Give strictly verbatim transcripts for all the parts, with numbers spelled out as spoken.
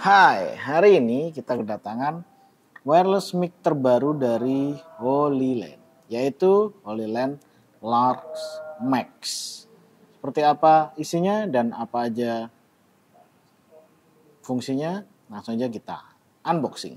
Hai, hari ini kita kedatangan wireless mic terbaru dari HoloLens, yaitu HoloLens Large Max. Seperti apa isinya dan apa aja fungsinya, langsung aja kita unboxing.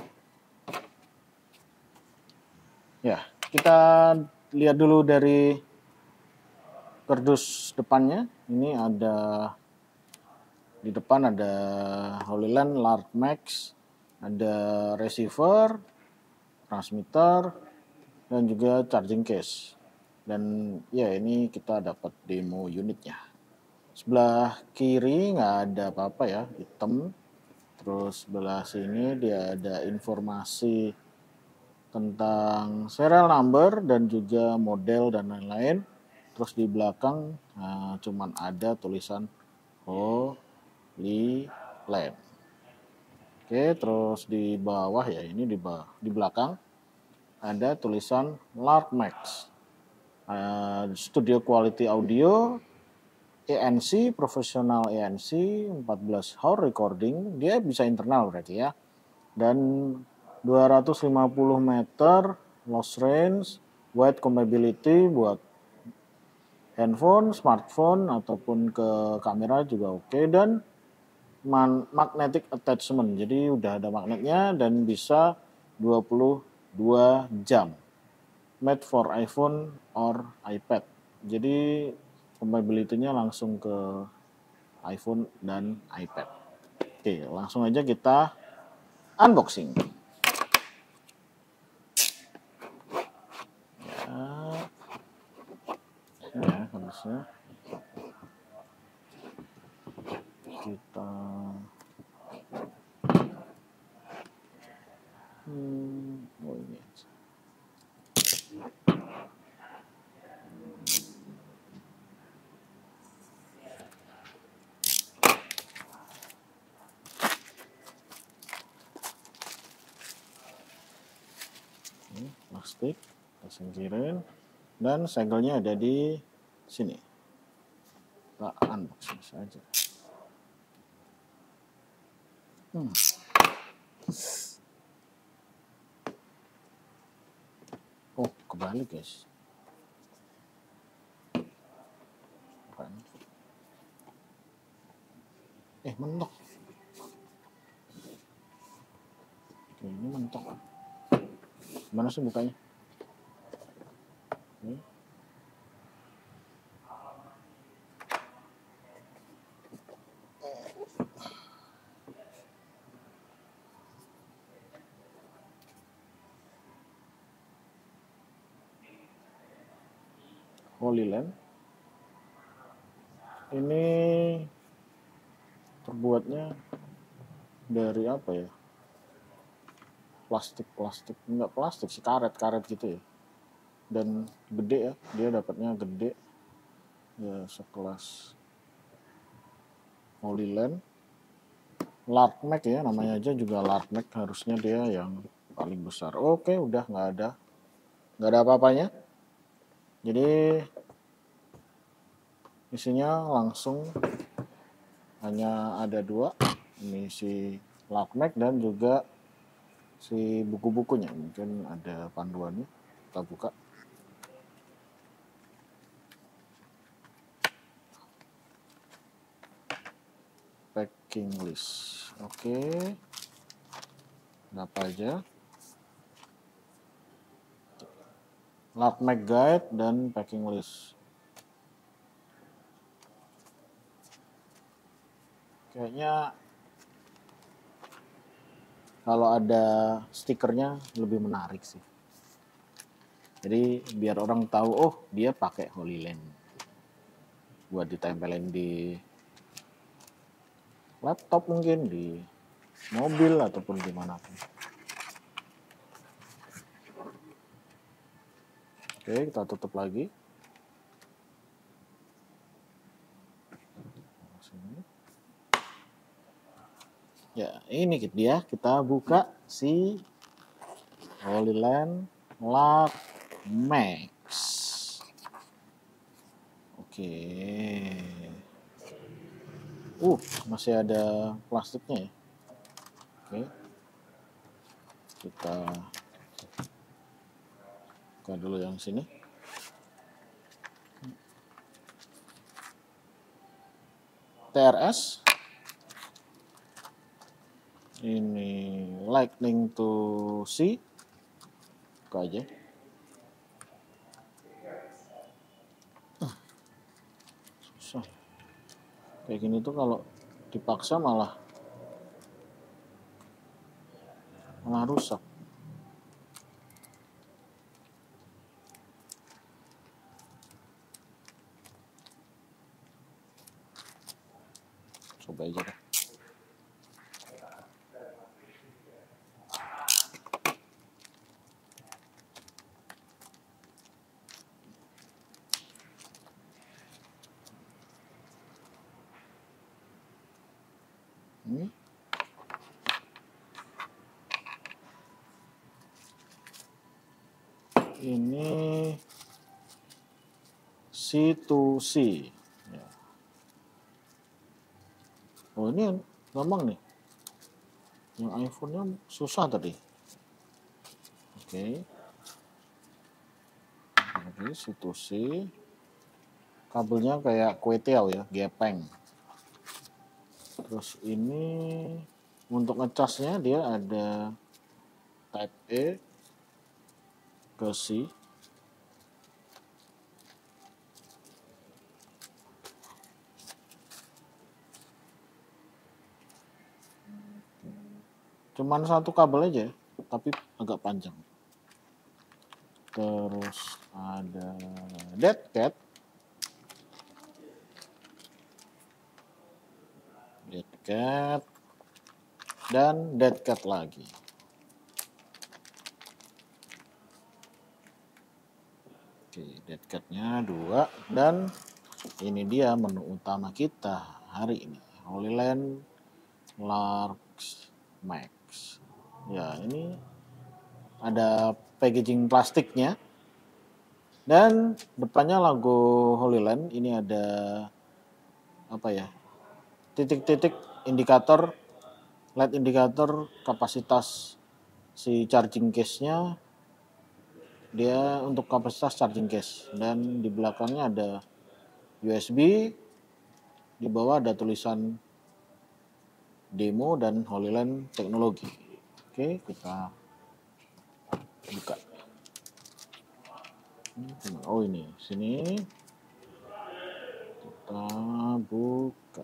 Ya, kita lihat dulu dari kardus depannya. Ini ada di depan ada HoloLens Large Max, ada receiver, transmitter, dan juga charging case. Dan ya ini kita dapat demo unitnya. Sebelah kiri nggak ada apa-apa ya, hitam. Terus sebelah sini dia ada informasi tentang serial number dan juga model dan lain-lain. Terus di belakang nah, cuman ada tulisan HoloLens. Oke, terus di bawah ya ini di bawah, di belakang ada tulisan Large Max. Uh, studio quality audio, E N C, profesional E N C, empat belas hour recording, dia bisa internal berarti ya. Dan dua ratus lima puluh meter loss range, wide compatibility buat handphone, smartphone ataupun ke kamera juga oke, okay. Dan man, magnetic attachment, jadi udah ada magnetnya dan bisa dua puluh dua jam. Made for iPhone or iPad. Jadi compatibility-nya langsung ke iPhone dan iPad. Oke, langsung aja kita unboxing. Ya, ya harusnya kita hmm, oh ini ini plastik, kita singkirin, dan segelnya ada di sini. Kita unboxing saja. Hmm. Oh, kebalik guys. Bukan. Eh, mentok. Oke, ini mentok. Mana sih bukanya? Oke. HoloLens ini terbuatnya dari apa ya, plastik plastik enggak plastik sih, karet karet gitu ya, dan gede ya, dia dapatnya gede ya, sekelas HoloLens Large Max ya, namanya aja juga Large Max, harusnya dia yang paling besar. Oke, udah nggak ada nggak ada apa-apanya. Jadi isinya langsung hanya ada dua, ini si Large Max dan juga si buku-bukunya, mungkin ada panduannya. Kita buka. Packing list. Oke. Apa aja? Large Max guide dan packing list. Kayaknya kalau ada stikernya lebih menarik sih. Jadi biar orang tahu, oh dia pakai HoloLens, buat ditempelin di laptop mungkin, di mobil ataupun dimanapun. Oke, kita tutup lagi. Ya, ini dia, kita buka si HoloLens Large Max. Oke. Uh, masih ada plastiknya ya. Oke, kita buka dulu yang sini. T R S ini Lightning to C, buka aja. Susah kayak gini tuh, kalau dipaksa malah malah rusak. Coba aja deh. Hmm. Ini C to C. Ya. Oh, ini gampang nih. Yang iPhone-nya susah tadi. Oke. Oke, C to C. Kabelnya kayak kue tiaw ya, gepeng. Terus ini untuk ngecasnya dia ada Type E ke C. Cuman satu kabel aja, tapi agak panjang. Terus ada dead cat. Dead cat. Dan dead cat lagi. Oke, dead catnya dua. Dan ini dia menu utama kita hari ini. HoloLens Large Max. Ya, ini ada packaging plastiknya. Dan depannya logo HoloLens. Ini ada apa ya? Titik-titik indikator, L E D indikator kapasitas si charging case-nya. Dia untuk kapasitas charging case. Dan di belakangnya ada U S B. Di bawah ada tulisan demo dan HoloLens teknologi. Oke, kita buka. Oh, ini sini kita buka.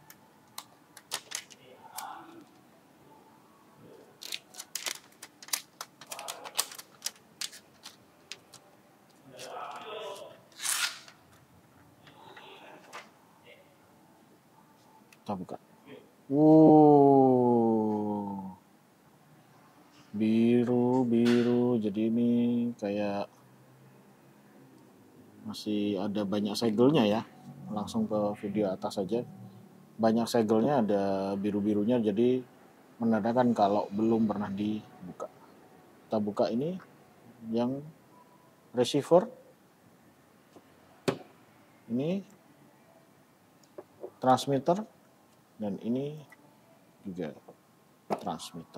Kita buka. Wow, biru biru. Jadi ini kayak masih ada banyak segelnya ya. Langsung ke video atas saja. Banyak segelnya, ada biru-birunya, jadi menandakan kalau belum pernah dibuka. Kita buka ini yang receiver. Ini transmitter. Dan ini juga transmitter.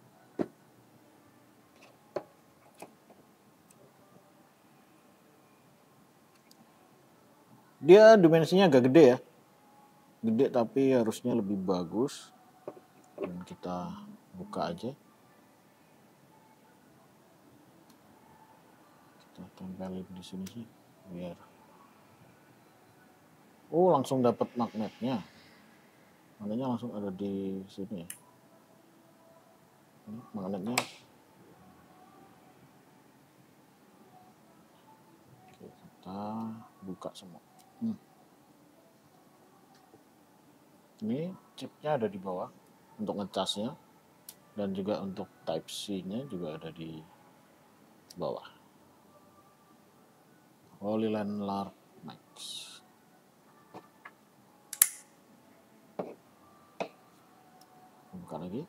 Dia dimensinya agak gede ya. Gede tapi harusnya lebih bagus. Dan kita buka aja. Kita tempelin di sini sih biar. Oh, langsung dapat magnetnya. Magnetnya langsung ada di sini ya. Ini magnetnya. Oke, kita buka semua. Hmm. Ini chipnya ada di bawah untuk ngecasnya, dan juga untuk Type C-nya juga ada di bawah. HoloLens Large Max. Buka lagi.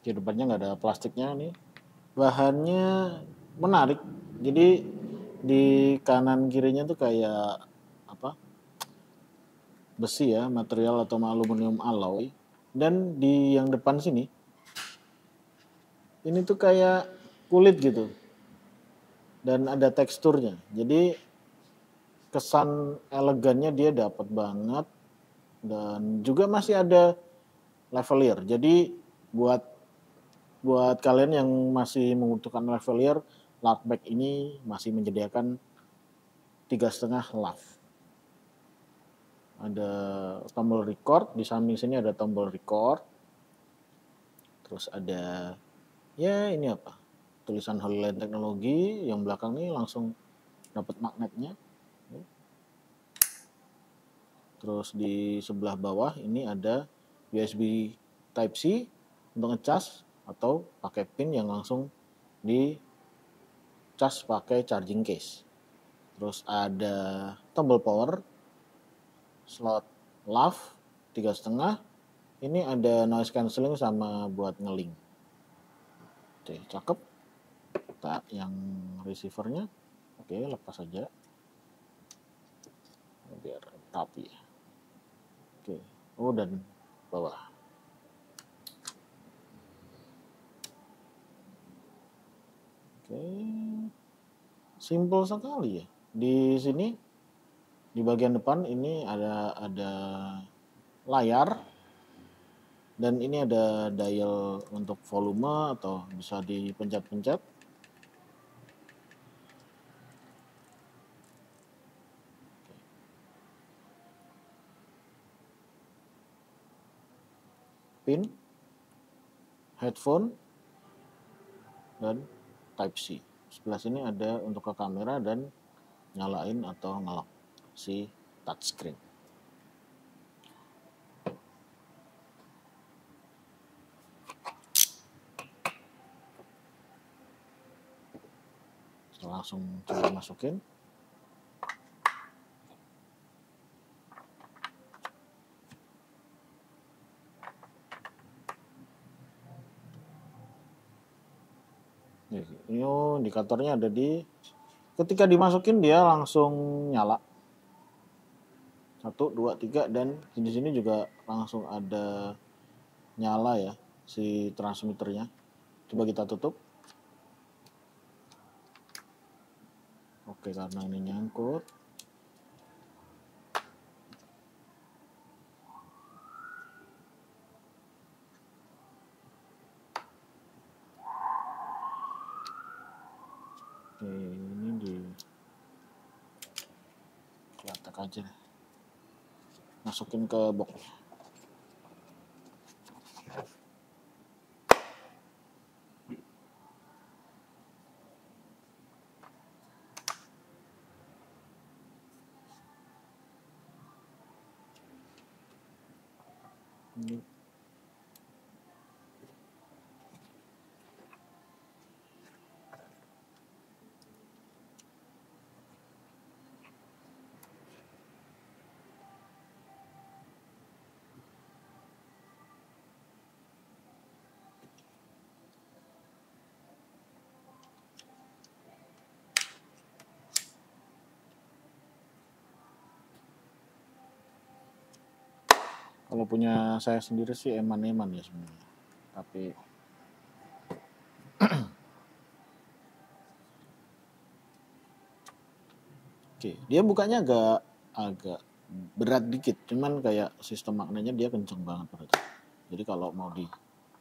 Di depannya nggak ada plastiknya nih. Bahannya menarik. Jadi di kanan kirinya tuh kayak apa? Besi ya, material atau aluminium alloy. Dan di yang depan sini ini tuh kayak kulit gitu. Dan ada teksturnya. Jadi kesan elegannya dia dapat banget. Dan juga masih ada lavalier. Jadi buat buat kalian yang masih membutuhkan lavalier, Larkback ini masih menyediakan tiga setengah lav. Ada tombol record, di samping sini ada tombol record. Terus ada ya ini apa? Tulisan Holyland Teknologi, yang belakang ini langsung dapat magnetnya. Terus di sebelah bawah ini ada U S B Type C untuk ngecas atau pakai pin yang langsung di cas pakai charging case. Terus ada tombol power, slot lav tiga setengah. Ini ada noise cancelling sama buat ngeling. Oke, cakep. Tak yang receivernya, oke lepas aja. Biar rapi. Oke, oh dan bawah. Oke, simple sekali ya. Di sini di bagian depan ini ada ada layar dan ini ada dial untuk volume atau bisa dipencet-pencet. Pin, headphone, dan Type C. Sebelah sini ada untuk ke kamera dan nyalain atau ngelok si touchscreen. Langsung coba masukin. Ini indikatornya ada di, ketika dimasukin dia langsung nyala. Satu, dua, tiga, dan di sini juga langsung ada nyala ya si transmitternya. Coba kita tutup. Oke, karena ini nyangkut. Oke, ini di letak aja deh. Masukin ke box. Ini. Kalau punya saya sendiri sih eman-eman ya sebenarnya. Tapi oke, dia bukanya agak agak berat dikit, cuman kayak sistem magnetnya dia kenceng banget berarti. Jadi kalau mau di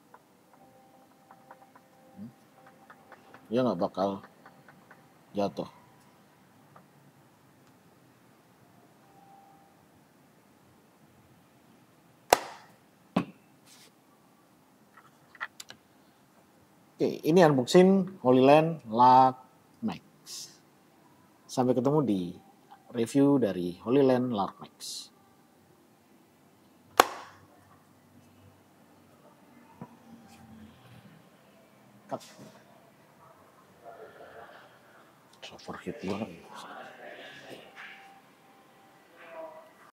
dia nggak bakal jatuh. Oke, ini unboxing Holyland LarkMax. Sampai ketemu di review dari Holyland LarkMax. Cut. Overheat banget.